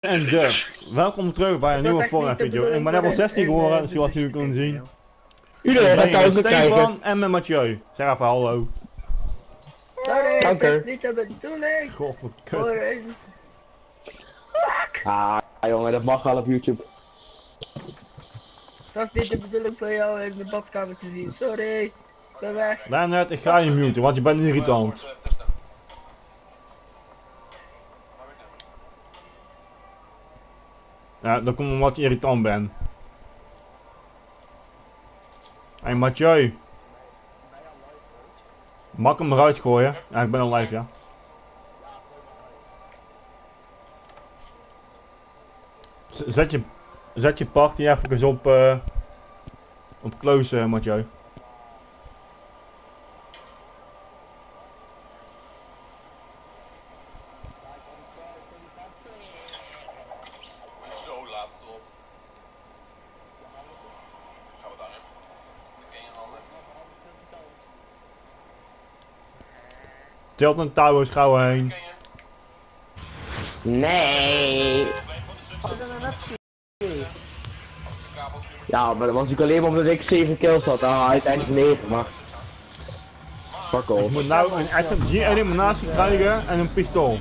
En dus, welkom terug bij een nieuwe Fortnite video. Ik ben level 16 geworden, zoals jullie kunnen zien. Iedereen gaat thuis met kijken. Stefan en met Mathieu. Zeg even hallo. Sorry, Dank dat u. is niet de bedoeling. God, wat kut. Sorry. Ah, jongen, dat mag wel op YouTube. Dat is niet de bedoeling voor jou in de badkamer te zien. Sorry. Ik ben weg. Leonard, ik ga je muten, want je bent irritant. Ja, dat komt omdat je irritant bent. Hey Mathieu. Mag ik hem eruit gooien? Ja, ik ben al live, ja. Zet je party even eens op close, Mathieu. Zo laat tot. Gaan we daarin? Dan ken je een ander. Tilton Towers, gauw heen. Ken je? Nee. Probleem van de substance. Als de kabels nu met Ja, maar dat was ik alleen maar omdat ik 7 kills had. Ah, uiteindelijk 9, maar... Fuck Ik off. moet nou een SMG eliminatie krijgen en een pistool.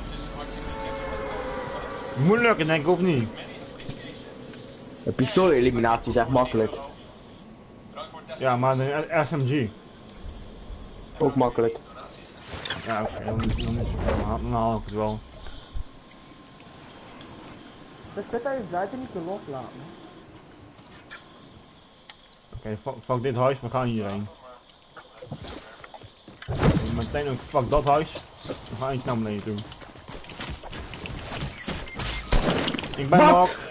Moet lukken denk ik of niet? Een pistool-eliminatie is echt makkelijk. Ja, maar een SMG. Ook makkelijk. Ja, oké, dan haal ik het wel. De kut uit buiten niet te loslaten. Oké, fuck dit huis, we gaan hierheen. Meteen ook fuck dat huis. We gaan iets naar beneden toe. Ik ben Wat? nog.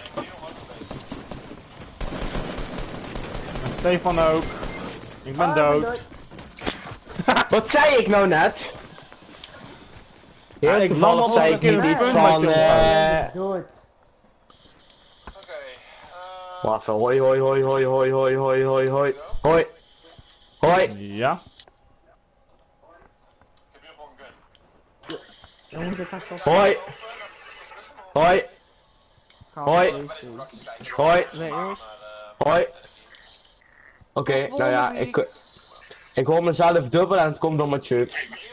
En Stefan ook. Ik ben dood. Wat zei ik nou net? Ja, Heel ik toevallig land op zei een ik keer niet een iets punt van... met je Dood. Oké, Wacht, hoi hoi hoi hoi hoi hoi hoi hoi hoi. Hoi. Hoi. Ja. ik heb hier gewoon een gun. Jongens, dit gaat toch. Hoi. Hoi. Hoi. Hoi. Nee, jongens. Hoi. Oké, nou ja, ik hoor mezelf dubbel en het komt door Mathieu.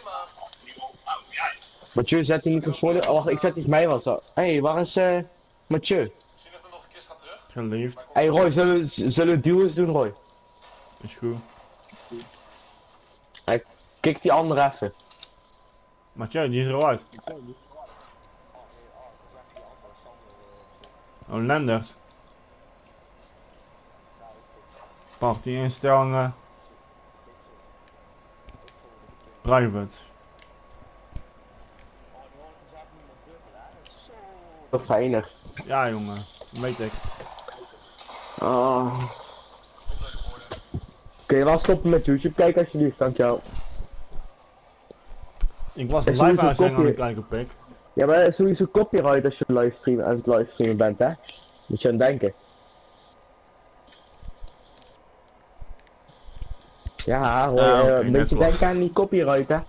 Mathieu, zet die microfoon in. Oh, wacht, ik zet iets mij was. Hé, waar is Mathieu? Misschien dat er nog een kist gaat terug. Geliefd. Hé Roy, zullen we duels doen, Roy? Is goed. Hey, kik die andere even. Mathieu, die is er al uit. Oh, Lenders. Party instellingen. Private. Wat fijner. Ja jongen, weet ik. Oh. Kun je wel stoppen met YouTube kijken alsjeblieft, dankjewel. Ik was Ik een zie live het uitzending aan kopje. het kijken, pik. Ja, maar het is sowieso copyright als je aan het livestreamen bent, hè? Moet je aan denken. Ja, hoor, Oké, een net beetje klopt. denken aan die copyright, hè?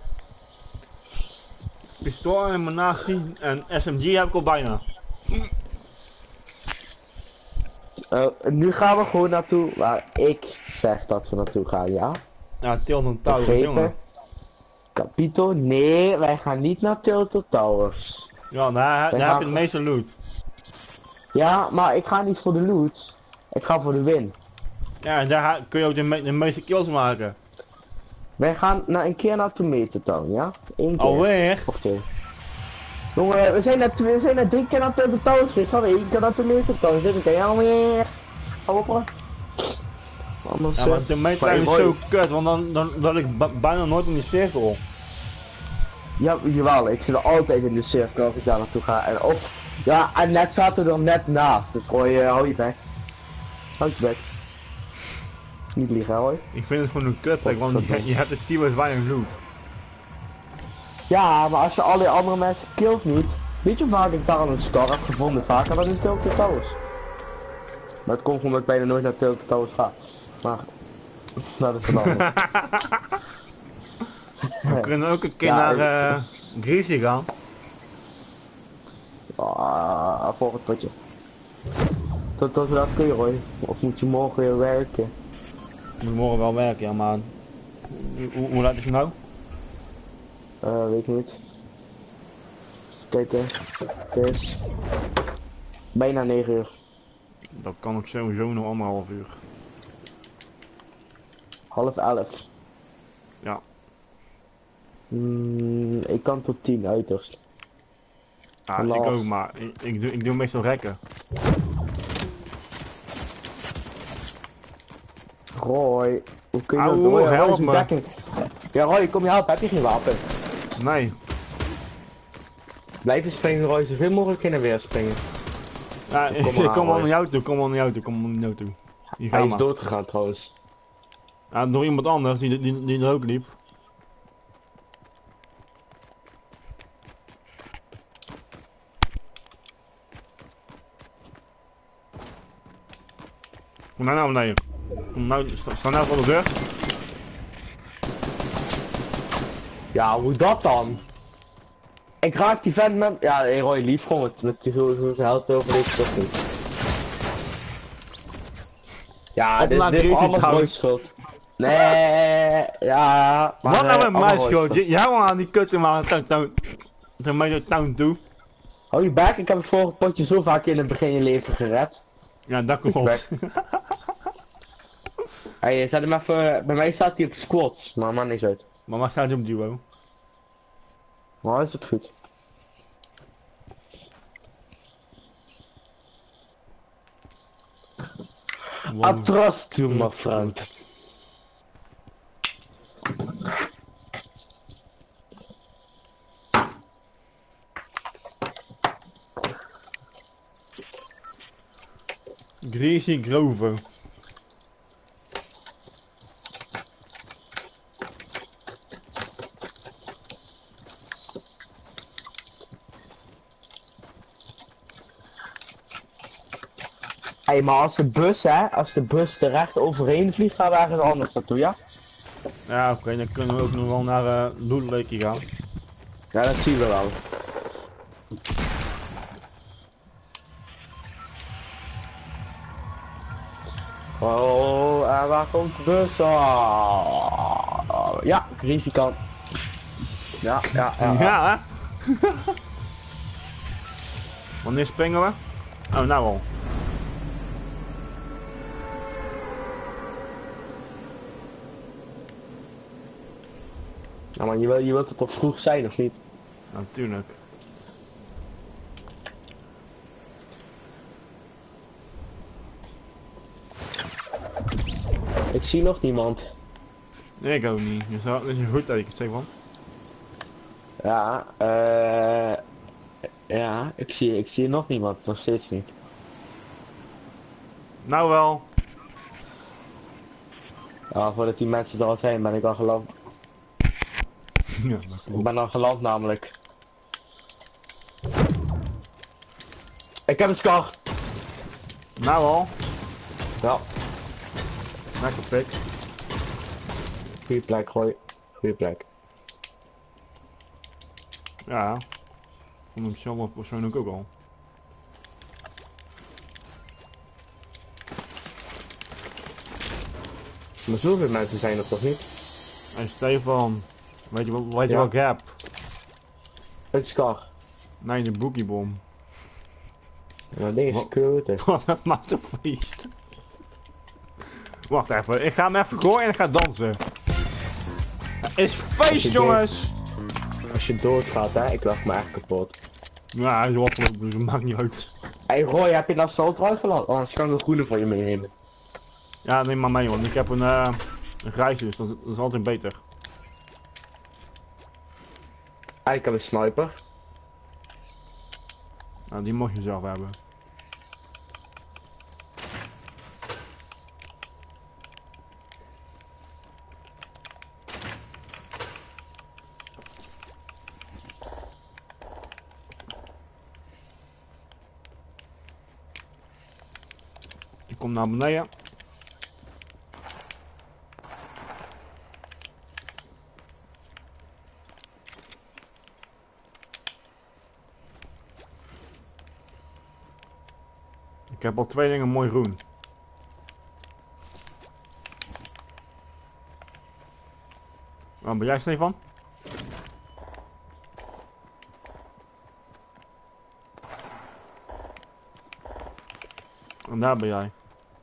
Pistool en munitie en SMG heb ik al bijna. Nu gaan we gewoon naartoe waar ik zeg dat we naartoe gaan, ja? Ja, Tilton Towers, Begrepen? jongen. Capito? Nee, wij gaan niet naar Tilted Towers. Ja, daar heb gaan je de meeste loot. Ja, maar ik ga niet voor de loot. Ik ga voor de win. Ja, en daar kun je ook de meeste kills maken. Wij gaan een keer naar Tomato Town, ja? Eén keer. Alweer? Of twee. Jongen, we zijn net 3 keer naar Tilted Towers geweest. Gaan we 1 keer naar Tomato Town. Dit keer alweer. Hoppa. Anders, Ja, maar de meter is Roy. zo kut, want dan ik bijna nooit in die cirkel. Ja, jawel, ik zit er altijd in de cirkel als ik daar naartoe ga. En op. Ja, en net zaten we er net naast. Dus Roy, hou je bek. Hou je bek. Niet liegen, hoor. Ik vind het gewoon een kut, want je hebt de team weinig loot. Ja, maar als je al die andere mensen killt niet. Weet je hoe vaak ik daar aan een scar heb gevonden? Vaker dan in Tilted Towers. Maar het komt omdat ik bijna nooit naar Tilted Towers ga. Maar, dat is wat anders. We kunnen ook een keer Ja, naar Greasy gaan. Volgend potje. Tot we dat kun je, Roy. Of moet je morgen weer werken? Ik moet morgen wel werken, ja, maar... Hoe laat is het nou? Weet ik niet. Kijken. Het is... bijna 9 uur. Dat kan ik sowieso nog 1,5 uur. 10:30. Ja. Ik kan tot 10 uiterst. Ja, ik ook, maar ik doe meestal rekken. Roy, hoe kun je dat Auw, doen? Roy, help is een me. dekking. Ja, Roy, kom je helpen? Heb je geen wapen? Nee. Blijven springen, Roy, zoveel mogelijk in en weer springen. Ja, ik kom wel naar jou toe, kom wel naar jou toe. Hier Hij gaan is maar. doodgegaan trouwens. Ja, door iemand anders die er ook liep. Kom nou naar beneden. Kom nou, sta nou voor de deur. Ja, hoe dat dan? Ik raak die vent met... Ja, hey Roy, lief gewoon met die geld over deze toch niet. Ja, dit is allemaal Roy's schuld. Nee, ja... Wat nou met mijn schuld? Jij wou aan die kutten maar naar town toe. Hou je back, ik heb het vorige potje zo vaak in het begin je leven gered. Ja, dat klopt. Hey, zet hem even... Bij mij staat hij op squats, maar man niks uit. Maar waar staat hij op duo? Maar is het goed. I trust you, my friend. Greasy Grover. Hey, maar als de bus er recht overheen vliegt, gaan we ergens anders naartoe, ja? Ja, oké, dan kunnen we ook nog wel naar Loot Lake gaan. Ja, dat zien we wel. Oh, en waar komt de bus? Oh, ja, Greasy kan. Ja. Ja, hè? Wanneer springen we? Oh, nou al. Ja, maar je wilt het toch vroeg zijn, of niet? Natuurlijk. Ik zie nog niemand. Nee, ik ook niet. Dat is een goed teken, Stefan. Ja, ja, ik zie nog niemand, nog steeds niet. Nou wel. Ja, voordat die mensen er al zijn, ben ik al geland. Ja, dat Ik klopt. ben al geland namelijk. Ik heb een scar. Nou al. Ja, Lekker pik. goede plek, gooi. Goede plek. Ja. Vond hem zelf persoonlijk ook al. Maar zoveel mensen zijn er toch niet? Hey Stefan, weet je wat ik heb? Een scar. Nee, de boogiebom. Ja, dat ding is klote. Wat dat maakt een feest. Wacht even, ik ga hem even gooien en ik ga dansen. Het is feest, jongens! Als je doodgaat, hè, ik lach me echt kapot. Ja, hij is opgelopen, dus het maakt niet uit. Hey Roy, heb je dat salt eruit gelaten? Anders kan ik een groene voor je meenemen. Ja, neem maar mee, want ik heb een grijze, dus dat is altijd beter. Ik heb een sniper. Nou, die mag je zelf hebben. Ik kom naar beneden. Ik heb al 2 dingen mooi groen. Waar ben jij, Stefan? En daar ben jij.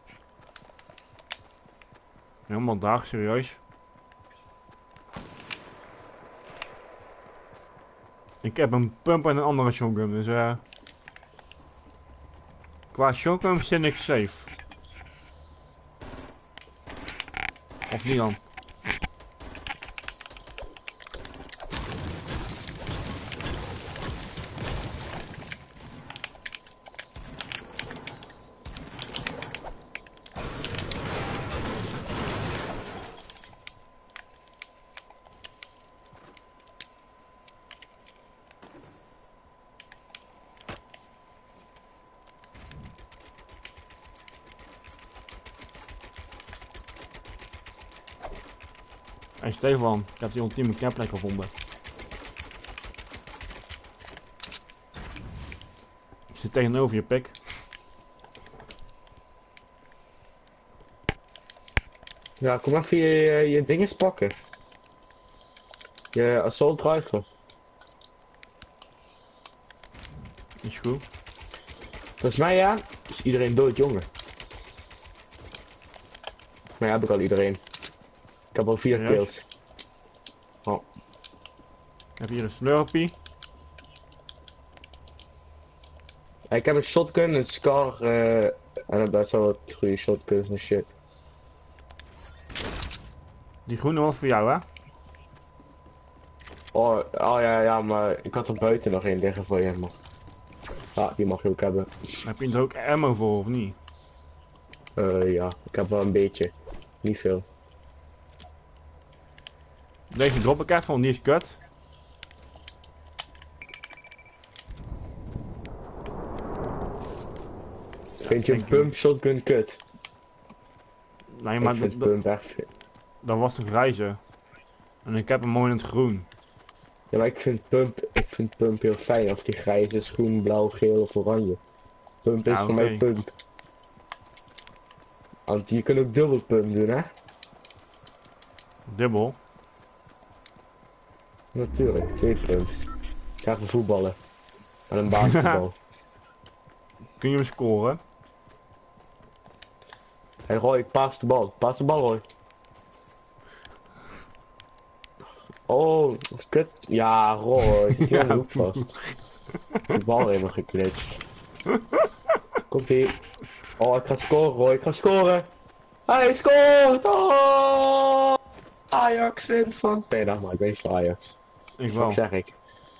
Helemaal daar, serieus. Ik heb een pump en een andere shotgun, dus qua shotgun zit ik safe. Of niet dan? Hey Stefan, ik heb die ultieme campplek gevonden. Ik zit tegenover je, pik. Ja, kom even je dinges pakken. Je assault rifle. Is goed. Volgens mij ja, is iedereen dood, jongen. Maar ja, heb ik al iedereen. Ik heb al 4 Serieus? kills. Oh. Ik heb hier een slurpie. Ik heb een shotgun, een scar en best wel wat goede shotguns en shit. Die groene was voor jou, hè? Oh ja, maar ik had er buiten nog één liggen voor je, man. Ja, die mag je ook hebben. Heb je er ook ammo voor of niet? Ja, ik heb wel een beetje. Niet veel. Deze drop ik even, want die is kut. Vind je een denk je pump shotgun kut? Nee, Ik maar vind pump echt... dat was een grijze. En ik heb hem mooi in het groen. Ja, maar ik vind pump heel fijn. Of die grijs is, groen, blauw, geel of oranje. Pump is Ja, voor oké. mij pump. Want je kunt ook dubbel pump doen, hè? Dubbel. Natuurlijk, 2 pumps. Ik ga even voetballen. En een basketbal. Kun je hem scoren? Hey Roy, paas de bal. Paas de bal, Roy. Oh, kut. Ja, Roy, zit hier aan de hoek vast. Die bal helemaal geklitst. Komt ie. Oh, ik ga scoren, Roy. Ik ga scoren. Hij scoort! Oh! Ajax wint van... Nee, dat maar. Ik weet van Ajax. Ik Wat wel. zeg ik?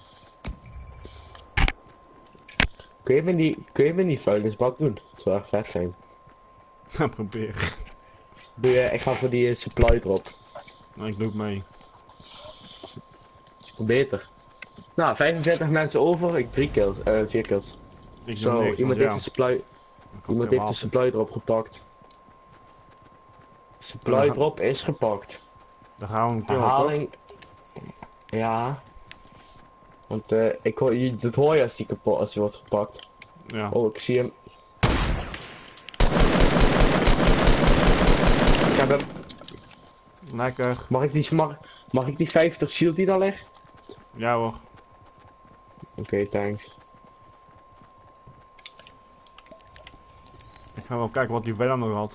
Kun je me in die vuilnisbak doen? Dat zou echt vet zijn. Ja, probeer. Ik ga voor die supply drop. Nou, ik doe het mee. Beter. Nou, 45 mensen over, ik 3 kills, 4 kills. Ik doe Zo, niks, iemand want heeft ja, iemand heeft de supply drop gepakt. Supply drop is gepakt. Dan gaan we een keer op, toch? Herhaling. Ja. Want ik hoor, dat hoor je als die kapot, als die wordt gepakt. Ja. Oh, ik zie hem. Ik heb hem. Lekker. Mag ik die 50 shield die daar ligt? Ja hoor. Oké, thanks. Ik ga wel kijken wat die Venom nog had.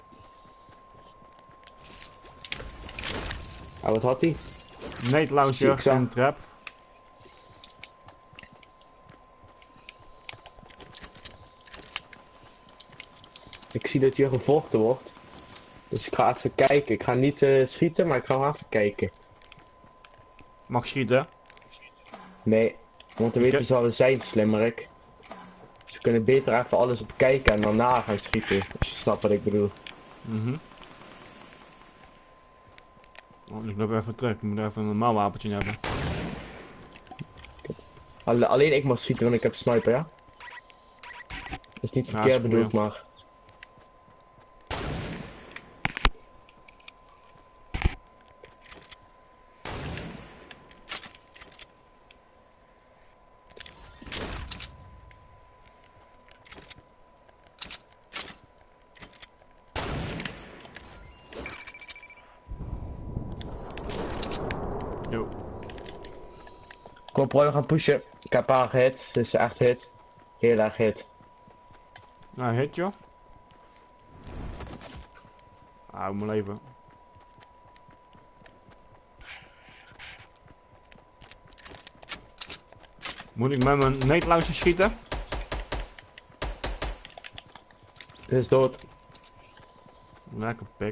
Ah, wat had hij? Nate Zie launcher ik zo. en trap. Ik zie dat hier gevochten wordt. Dus ik ga even kijken. Ik ga niet schieten, maar ik ga wel even kijken. Mag schieten. Nee, want dan weten ze al zijn slimmerik. Ze kunnen beter even alles op kijken en daarna gaan schieten. Als je snapt wat ik bedoel. Mhm. Oh, ik loop even terug. Ik moet even een normaal wapentje hebben. Alleen ik mag schieten, want ik heb sniper, ja? Dat is niet Ja, verkeerd is goed, bedoeld, ja. maar... Kom, probeer gaan pushen. Ik heb haar gehit. Het is echt hit. Heel erg hit. Nou, hit joh. Hou mijn leven. Moet ik met mijn neetluister schieten? Het is dood. Lekker pik.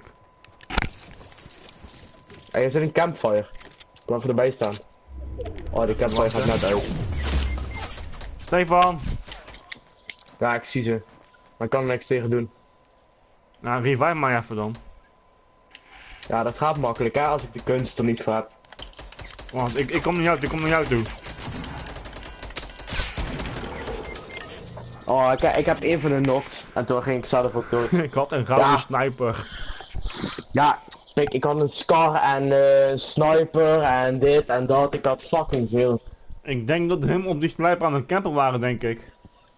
Hey, er zit een campfire. Kom even erbij staan. Oh, die campfire gaat net uit. Stefan! Ja, ik zie ze. Maar ik kan er niks tegen doen. Nou, revive mij even dan. Ja, dat gaat makkelijk hè, als ik de kunst er niet voor heb. Want ik kom naar jou toe. Oh, ik heb even een knocked. En toen ging ik zelf ook dood. Ik had een gouden Ja. sniper. Ja, kijk, ik had een scar en een sniper en dit en dat. Ik had fucking veel. Ik denk dat hem op die sniper aan het camper waren, denk ik.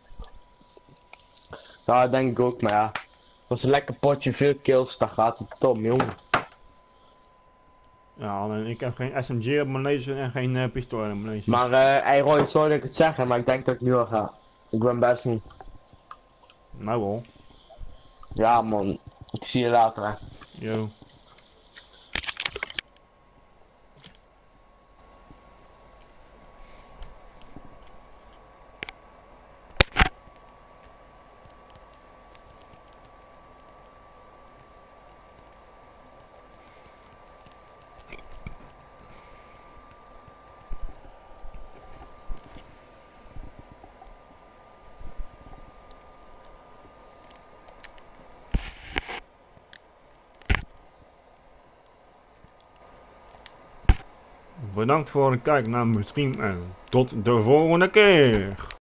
Ja, dat denk ik ook, maar ja. Het was een lekker potje, veel kills, daar gaat het om, jongen. Ja, alleen ik heb geen SMG op mijn laser en geen pistool op mijn laser. Maar, hey Roy, sorry dat ik het zeg, hè, maar ik denk dat ik nu al ga. Ik ben best niet. Nou wel. Ja man, ik zie je later hè. Yo. Bedankt voor het kijken naar mijn stream en tot de volgende keer.